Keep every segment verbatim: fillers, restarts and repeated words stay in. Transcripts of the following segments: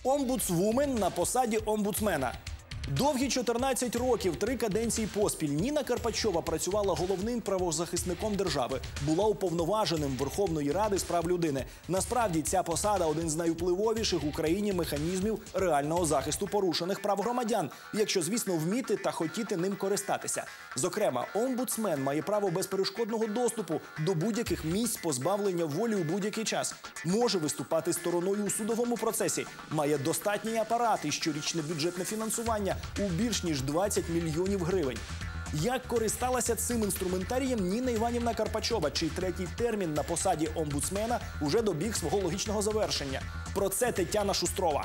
Омбудсвумен на посаді омбудсмена. Довгі чотирнадцять років, три каденції поспіль, Ніна Карпачова працювала головним правозахисником держави, була уповноваженим Верховної Ради з прав людини. Насправді, ця посада – один з найвпливовіших в Україні механізмів реального захисту порушених прав громадян, якщо, звісно, вміти та хотіти ним користатися. Зокрема, омбудсмен має право безперешкодного доступу до будь-яких місць позбавлення волі у будь-який час, може виступати стороною у судовому процесі, має достатній апарат і щорічне бюджетне фінансування у більш ніж двадцять мільйонів гривень. Як користалася цим інструментарієм Ніна Іванівна Карпачова, чий третій термін на посаді омбудсмена уже добіг свого логічного завершення? Про це Тетяна Шустрова.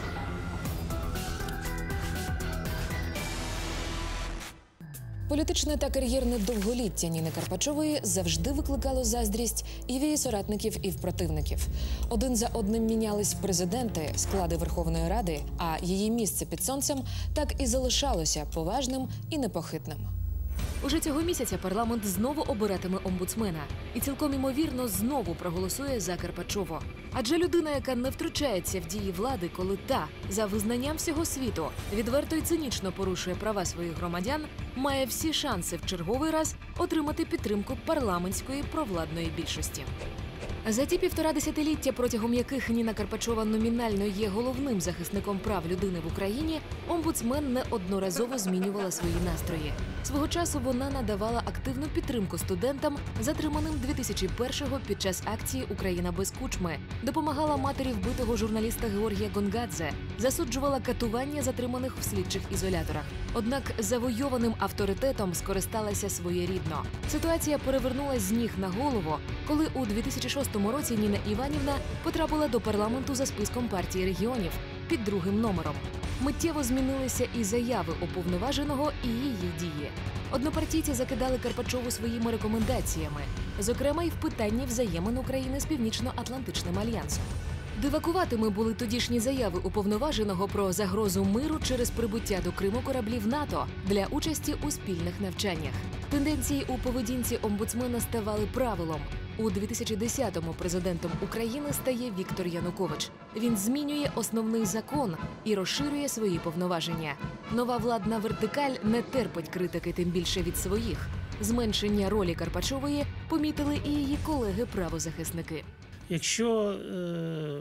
Політичне та кар'єрне довголіття Ніни Карпачової завжди викликало заздрість і в її соратників, і в противників. Один за одним мінялись президенти, склади Верховної Ради, а її місце під сонцем так і залишалося поважним і непохитним. Уже цього місяця парламент знову обиратиме омбудсмена. І цілком імовірно знову проголосує за Карпачову. Адже людина, яка не втручається в дії влади, коли та, за визнанням всього світу, відверто і цинічно порушує права своїх громадян, має всі шанси в черговий раз отримати підтримку парламентської провладної більшості. За ті півтора десятиліття, протягом яких Ніна Карпачова номінально є головним захисником прав людини в Україні, омбудсмен неодноразово змінювала свої настрої. Свого часу вона надавала активну підтримку студентам, затриманим дві тисячі першого під час акції «Україна без кучми», допомагала матері вбитого журналіста Георгія Гонгадзе, засуджувала катування затриманих в слідчих ізоляторах. Однак завойованим авторитетом скористалася своєрідно. Ситуація перевернулась з ніг на голову, коли у дві тисячі шостому році Ніна Іванівна потрапила до парламенту за списком партії регіонів під другим номером. Миттєво змінилися і заяви уповноваженого, і її дії. Однопартійці закидали Карпачову своїми рекомендаціями, зокрема й в питанні взаємин України з Північно-Атлантичним альянсом. Дивакуватими були тодішні заяви уповноваженого про загрозу миру через прибуття до Криму кораблів НАТО для участі у спільних навчаннях. Тенденції у поведінці омбудсмена ставали правилом. У дві тисячі десятому президентом України стає Віктор Янукович. Він змінює основний закон і розширює свої повноваження. Нова владна вертикаль не терпить критики, тим більше від своїх. Зменшення ролі Карпачової помітили і її колеги-правозахисники. Якщо е,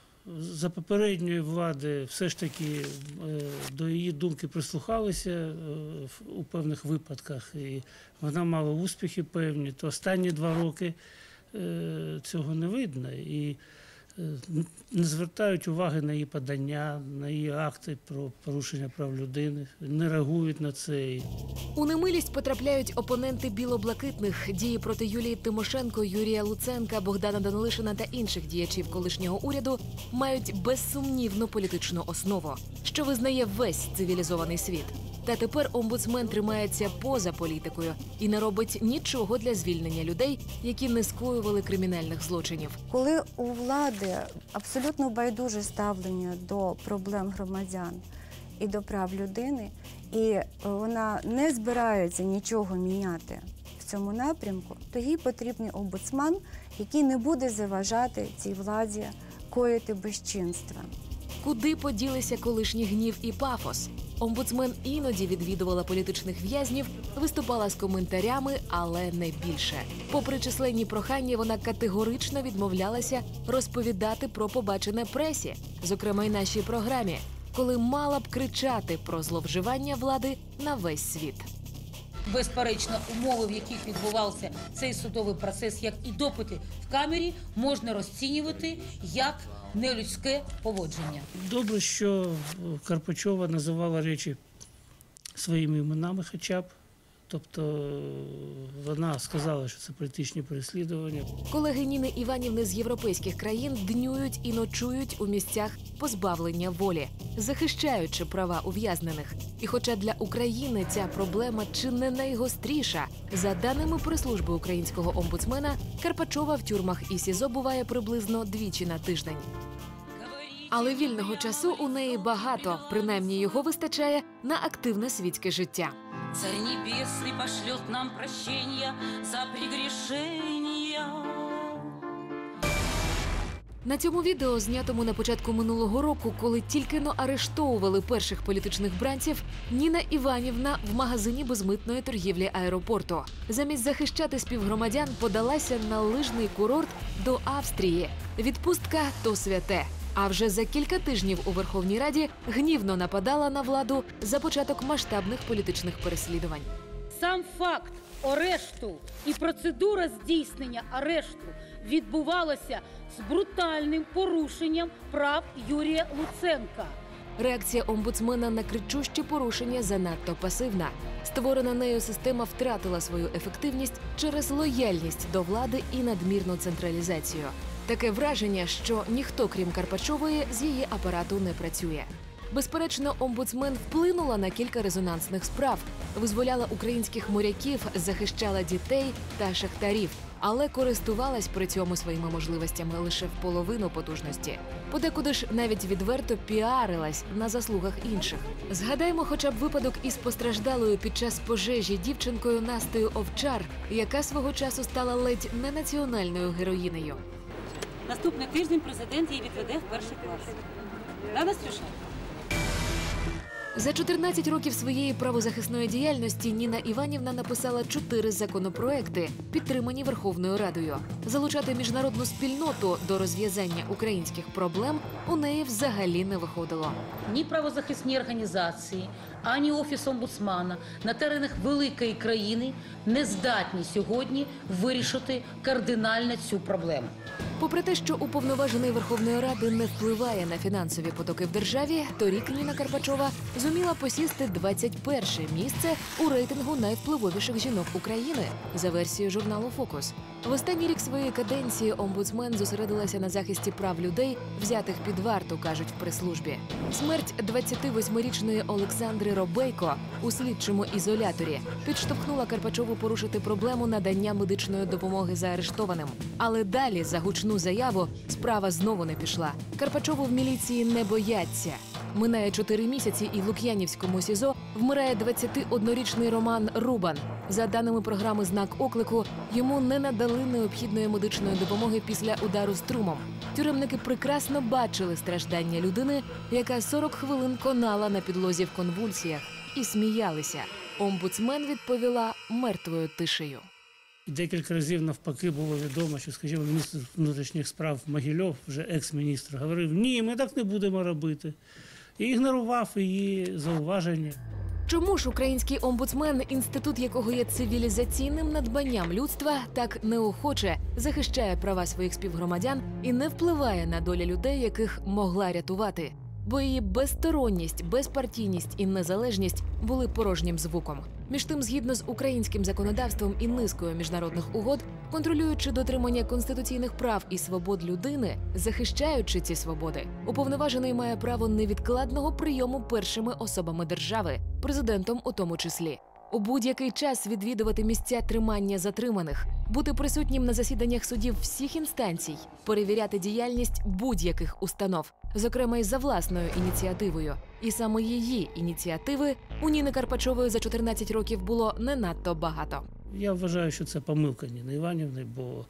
за попередньої влади все ж таки е, до її думки прислухалися е, у певних випадках, і вона мала успіхи певні, то останні два роки е, цього не видно. І е, не звертають уваги на її подання, на її акти про порушення прав людини, не реагують на це. У немилість потрапляють опоненти біло-блакитних. Дії проти Юлії Тимошенко, Юрія Луценка, Богдана Данилишина та інших діячів колишнього уряду мають безсумнівну політичну основу, що визнає весь цивілізований світ. Та тепер омбудсмен тримається поза політикою і не робить нічого для звільнення людей, які не скоювали кримінальних злочинів. Коли у влади абсолютно байдуже ставлення до проблем громадян і до прав людини, і вона не збирається нічого міняти в цьому напрямку, то їй потрібний омбудсмен, який не буде заважати цій владі коїти безчинства. Куди поділися колишній гнів і пафос? Омбудсмен іноді відвідувала політичних в'язнів, виступала з коментарями, але не більше. Попри численні прохання, вона категорично відмовлялася розповідати про побачене пресі, зокрема й нашій програмі, коли мала б кричати про зловживання влади на весь світ. Безперечно, умови, в яких відбувався цей судовий процес, як і допити в камері, можна розцінювати як нелюдське поводження. Добре, що Карпачова називала речі своїми іменами хоча б. Тобто вона сказала, що це політичні переслідування. Колеги Ніни Іванівни з європейських країн днюють і ночують у місцях позбавлення волі, захищаючи права ув'язнених. І хоча для України ця проблема чи не найгостріша, за даними прес-служби українського омбудсмена, Карпачова в тюрмах і СІЗО буває приблизно двічі на тиждень. Але вільного часу у неї багато, принаймні його вистачає на активне світське життя. Царь небесный пошлет нам прощения за прегрешения. На цьому відео, знятому на початку минулого року, коли тільки-но арештовували перших політичних бранців, Ніна Іванівна в магазині безмитної торгівлі аеропорту. Замість захищати співгромадян подалася на лижний курорт до Австрії. Відпустка – то святе. А вже за кілька тижнів у Верховній Раді гнівно нападала на владу за початок масштабних політичних переслідувань. Сам факт арешту і процедура здійснення арешту відбувалася з брутальним порушенням прав Юрія Луценка. Реакція омбудсмена на кричущі порушення занадто пасивна. Створена нею система втратила свою ефективність через лояльність до влади і надмірну централізацію. Таке враження, що ніхто, крім Карпачової, з її апарату не працює. Безперечно, омбудсмен вплинула на кілька резонансних справ, визволяла українських моряків, захищала дітей та шахтарів, але користувалась при цьому своїми можливостями лише в половину потужності. Подекуди ж навіть відверто піарилась на заслугах інших. Згадаймо хоча б випадок із постраждалою під час пожежі дівчинкою Настею Овчар, яка свого часу стала ледь не національною героїнею. Наступний тиждень президент її відведе в перший клас. Да, Настюша? За чотирнадцять років своєї правозахисної діяльності Ніна Іванівна написала чотири законопроекти, підтримані Верховною Радою. Залучати міжнародну спільноту до розв'язання українських проблем у неї взагалі не виходило. Ні правозахисні організації, ані Офіс омбудсмана на теренах великої країни не здатні сьогодні вирішити кардинально цю проблему. Попри те, що уповноважений Верховної Ради не впливає на фінансові потоки в державі, торік Ніна Карпачова зуміла посісти двадцять перше місце у рейтингу найвпливовіших жінок України за версією журналу «Фокус». В останній рік своєї каденції омбудсмен зосередилася на захисті прав людей, взятих під варту, кажуть в прес-службі. Смерть двадцятивосьмирічної Олександри Робейко у слідчому ізоляторі підштовхнула Карпачову порушити проблему надання медичної допомоги заарештованим. Але далі за гучну заяву справа знову не пішла. Карпачову в міліції не бояться. Минає чотири місяці і в Лук'янівському СІЗО вмирає двадцятиоднорічний Роман Рубан. За даними програми «Знак оклику», йому не надали необхідної медичної допомоги після удару струмом. Тюремники прекрасно бачили страждання людини, яка сорок хвилин конала на підлозі в конвульсіях, і сміялися. Омбудсмен відповіла мертвою тишею. Декілька разів навпаки було відомо, що, скажімо, міністр внутрішніх справ Могильов, вже екс-міністр, говорив: ні, ми так не будемо робити. І ігнорував її зауваження. Чому ж український омбудсмен, інститут якого є цивілізаційним надбанням людства, так неохоче захищає права своїх співгромадян і не впливає на долі людей, яких могла рятувати? Бо її безсторонність, безпартійність і незалежність були порожнім звуком. Між тим, згідно з українським законодавством і низкою міжнародних угод, контролюючи дотримання конституційних прав і свобод людини, захищаючи ці свободи, уповноважений має право невідкладного прийому першими особами держави, президентом у тому числі. У будь-який час відвідувати місця тримання затриманих, бути присутнім на засіданнях судів всіх інстанцій, перевіряти діяльність будь-яких установ, зокрема й за власною ініціативою. І саме її ініціативи у Ніни Карпачової за чотирнадцять років було не надто багато. Я вважаю, що це помилка Ніни Іванівни, бо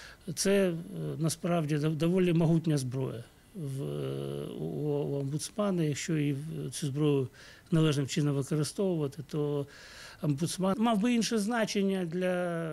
це насправді доволі могутня зброя в, у, у омбудсмана. Якщо і цю зброю належним чином використовувати, то омбудсман мав би інше значення для,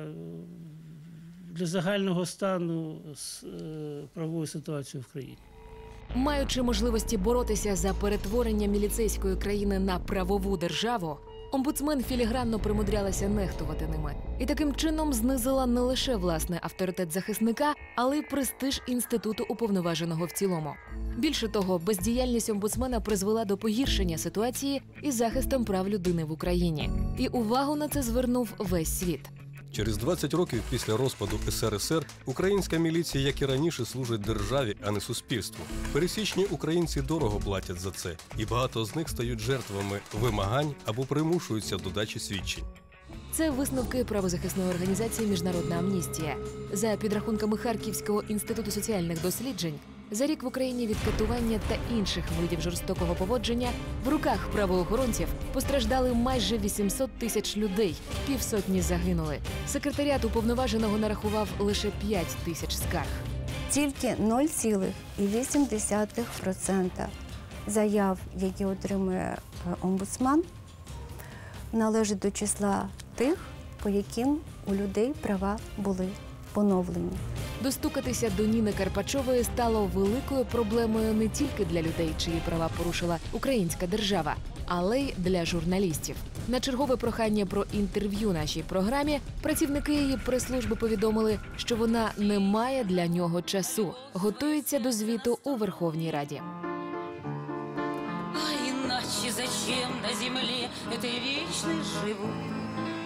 для загального стану з правовою ситуацією в країні. Маючи можливості боротися за перетворення міліцейської країни на правову державу, омбудсмен філігранно примудрялася нехтувати ними. І таким чином знизила не лише власний авторитет захисника, але й престиж інституту уповноваженого в цілому. Більше того, бездіяльність омбудсмена призвела до погіршення ситуації із захистом прав людини в Україні. І увагу на це звернув весь світ. Через двадцять років після розпаду ес ер ес ер українська міліція, як і раніше, служить державі, а не суспільству. Пересічні українці дорого платять за це, і багато з них стають жертвами вимагань або примушуються до дачі свідчень. Це висновки правозахисної організації «Міжнародна амністія». За підрахунками Харківського інституту соціальних досліджень, за рік в Україні від катування та інших видів жорстокого поводження в руках правоохоронців постраждали майже вісімсот тисяч людей, півсотні загинули. Секретаріат уповноваженого нарахував лише п'ять тисяч скарг. Тільки нуль цілих вісім десятих відсотка заяв, які отримує омбудсман, належить до числа тих, по яким у людей права були поновлені. Достукатися до Ніни Карпачової стало великою проблемою не тільки для людей, чиї права порушила українська держава, але й для журналістів. На чергове прохання про інтерв'ю нашій програмі працівники її прес-служби повідомили, що вона не має для нього часу, готується до звіту у Верховній Раді. А иначе зачем на земле этой вечной живу?